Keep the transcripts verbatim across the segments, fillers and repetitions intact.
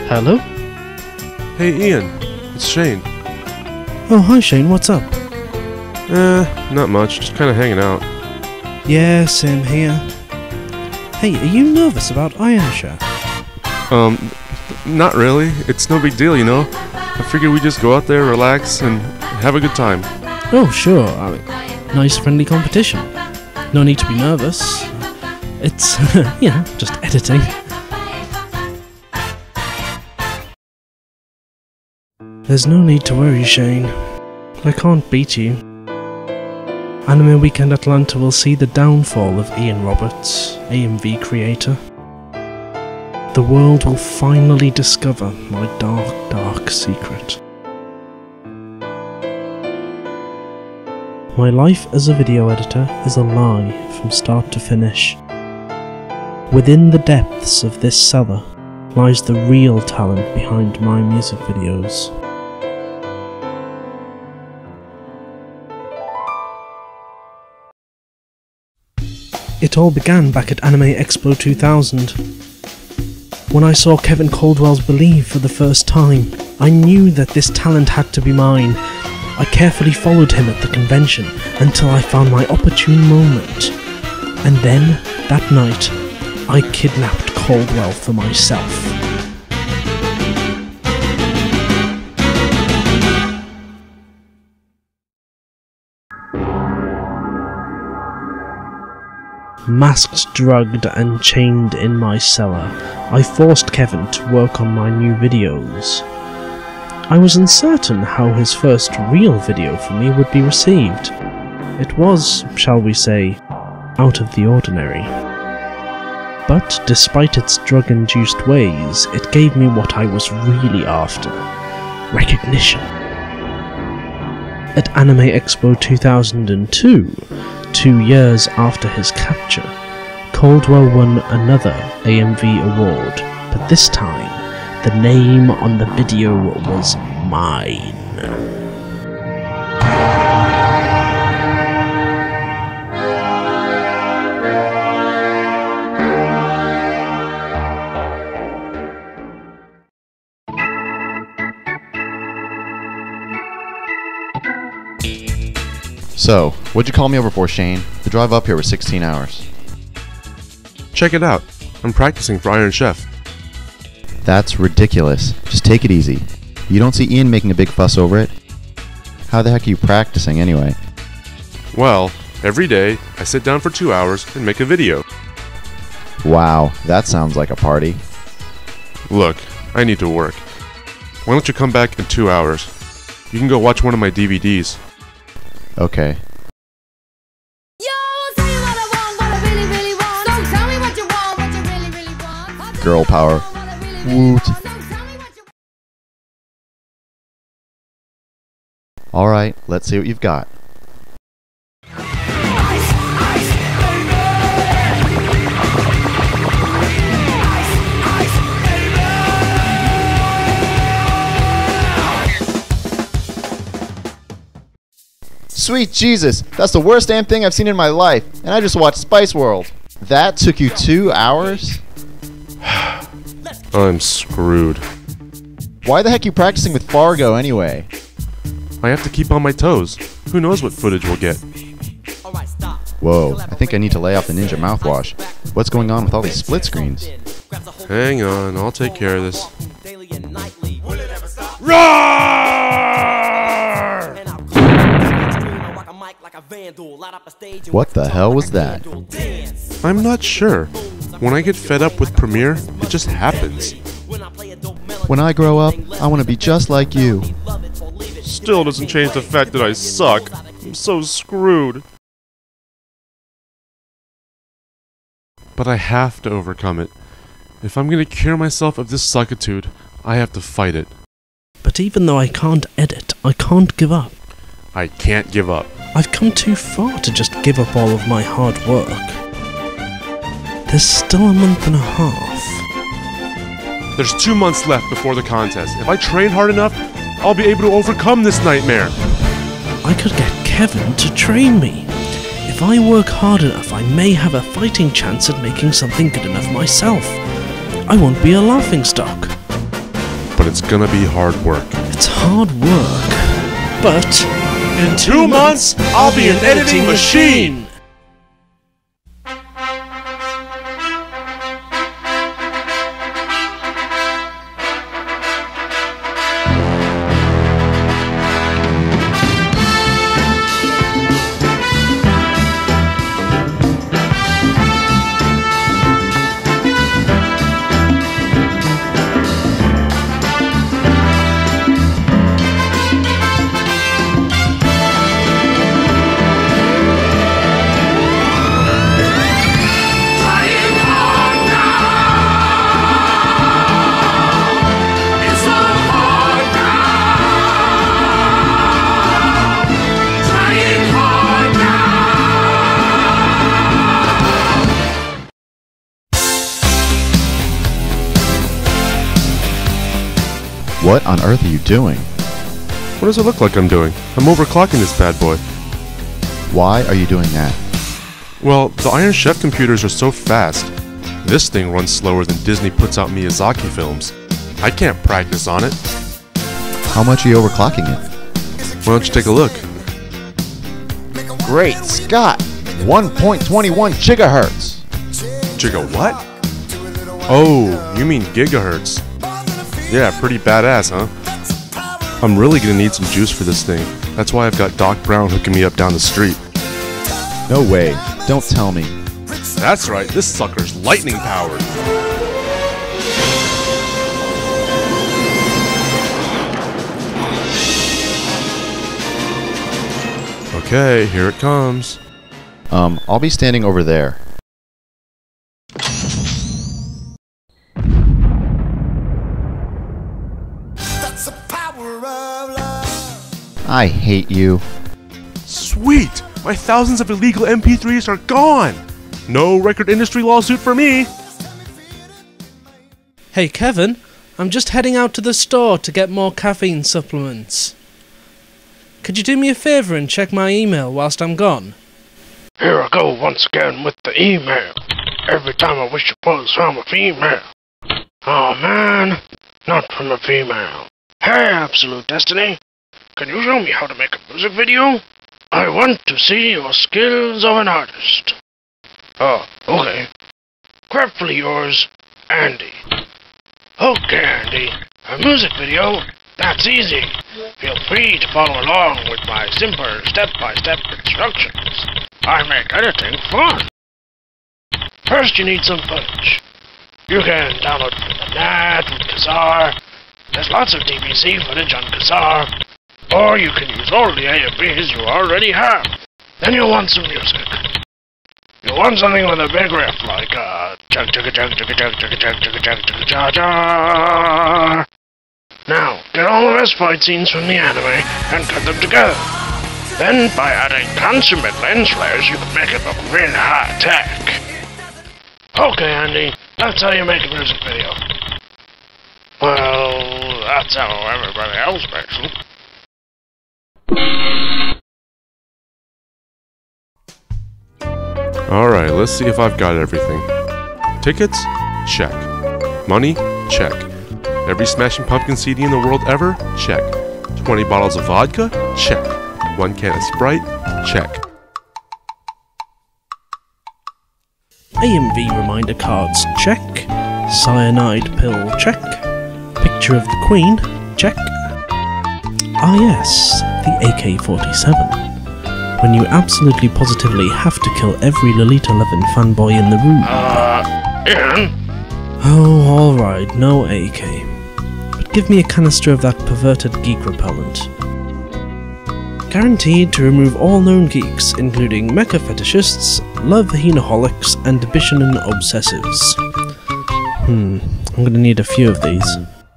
Hello? Hey Ian, it's Shane. Oh, hi Shane, what's up? Eh, not much, just kinda hanging out. Yeah, same here. Hey, are you nervous about Iron Chef? Um, not really. It's no big deal, you know? I figured we'd just go out there, relax, and have a good time. Oh, sure. I mean, nice friendly competition. No need to be nervous. It's, you know, just editing. There's no need to worry, Shane. I can't beat you. Anime Weekend Atlanta will see the downfall of Ian Roberts, A M V creator. The world will finally discover my dark, dark secret. My life as a video editor is a lie from start to finish. Within the depths of this cellar lies the real talent behind my music videos. It all began back at Anime Expo two thousand. When I saw Kevin Caldwell's Believe for the first time, I knew that this talent had to be mine. I carefully followed him at the convention until I found my opportune moment. And then, that night, I kidnapped Caldwell for myself. Masked, drugged, and chained in my cellar, I forced Kevin to work on my new videos. I was uncertain how his first real video for me would be received. It was, shall we say, out of the ordinary. But despite its drug-induced ways, it gave me what I was really after: recognition. At Anime Expo two thousand two, two years after his capture, Caldwell won another A M V award, but this time, the name on the video was mine. So, what'd you call me over for, Shane? The drive up here was sixteen hours. Check it out. I'm practicing for Iron Chef. That's ridiculous. Just take it easy. You don't see Ian making a big fuss over it? How the heck are you practicing anyway? Well, every day, I sit down for two hours and make a video. Wow, that sounds like a party. Look, I need to work. Why don't you come back in two hours? You can go watch one of my D V Ds. Okay. Girl power. Woot. Alright, let's see what you've got. Sweet Jesus, that's the worst damn thing I've seen in my life, and I just watched Spice World. That took you two hours? I'm screwed. Why the heck are you practicing with Fargo anyway? I have to keep on my toes. Who knows what footage we'll get? Whoa, I think I need to lay off the Ninja mouthwash. What's going on with all these split screens? Hang on, I'll take care of this. Roar! What the hell was that? I'm not sure. When I get fed up with Premiere, it just happens. When I grow up, I want to be just like you. Still doesn't change the fact that I suck. I'm so screwed. But I have to overcome it. If I'm gonna cure myself of this suckitude, I have to fight it. But even though I can't edit, I can't give up. I can't give up. I've come too far to just give up all of my hard work. There's still a month and a half. There's two months left before the contest. If I train hard enough, I'll be able to overcome this nightmare. I could get Kevin to train me. If I work hard enough, I may have a fighting chance at making something good enough myself. I won't be a laughingstock. but it's gonna be hard work. It's hard work, but In two months, I'll be an editing machine! What on earth are you doing? What does it look like I'm doing? I'm overclocking this bad boy. Why are you doing that? Well, the Iron Chef computers are so fast. This thing runs slower than Disney puts out Miyazaki films. I can't practice on it. How much are you overclocking it? Why don't you take a look? Great Scott! one point two one gigahertz! Giga what? Oh, you mean gigahertz. Yeah, pretty badass, huh? I'm really gonna need some juice for this thing. That's why I've got Doc Brown hooking me up down the street. No way. Don't tell me. That's right, this sucker's lightning powered. Okay, here it comes. Um, I'll be standing over there. I hate you. Sweet! My thousands of illegal M P threes are gone! No record industry lawsuit for me! Hey Kevin, I'm just heading out to the store to get more caffeine supplements. Could you do me a favour and check my email whilst I'm gone? Here I go once again with the email. Every time I wish it was from a female. Oh man, not from a female. Hey, AbsoluteDestiny, can you show me how to make a music video? I want to see your skills of an artist. Oh, okay. Gratefully yours, Andy. Okay, Andy, a music video? That's easy. Feel free to follow along with my simple step-by-step instructions. I make editing fun. First, you need some footage. You can download it from the net with Kazaa. There's lots of D V C footage on Kazaa. Or you can use all the A M Vs you already have. Then you'll want some music. You'll want something with a big riff, like uh, chug chugga chug chugga chug chugga chug chugga chug chugga cha cha. Now, get all the best fight scenes from the anime and cut them together. Then, by adding consummate lens flares, you can make it look really high-tech. Okay, Andy, that's how you make a music video. Well, that's how everybody else makes them. Alright, let's see if I've got everything. Tickets? Check. Money? Check. Every Smashing Pumpkin C D in the world ever? Check. twenty bottles of vodka? Check. One can of Sprite? Check. A M V reminder cards, check. Cyanide pill, check. Picture of the Queen, check. Ah yes, the A K forty-seven. When you absolutely positively have to kill every Lolita Levin fanboy in the room. Uh, Ian? Oh, alright, no A K. But give me a canister of that perverted geek repellent. Guaranteed to remove all known geeks, including mecha fetishists, love henaholics, and Bishonen obsessives. Hmm, I'm gonna need a few of these.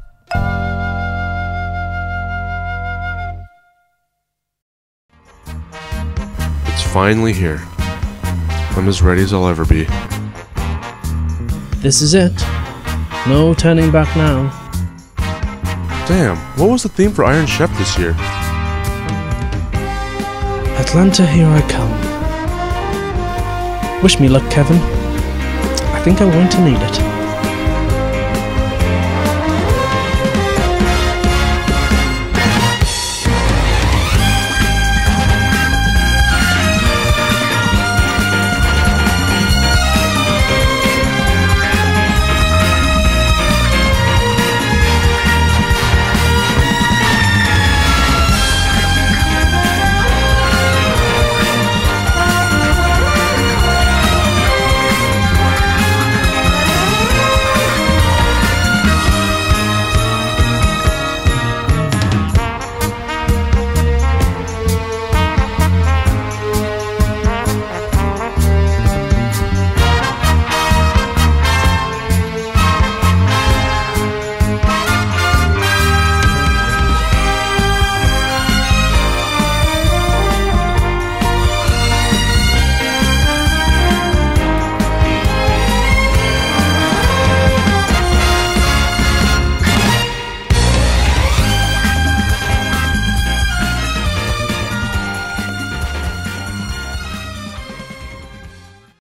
It's finally here. I'm as ready as I'll ever be. This is it. No turning back now. Damn, what was the theme for Iron Chef this year? Atlanta, here I come. Wish me luck, Kevin. I think I'm going to need it.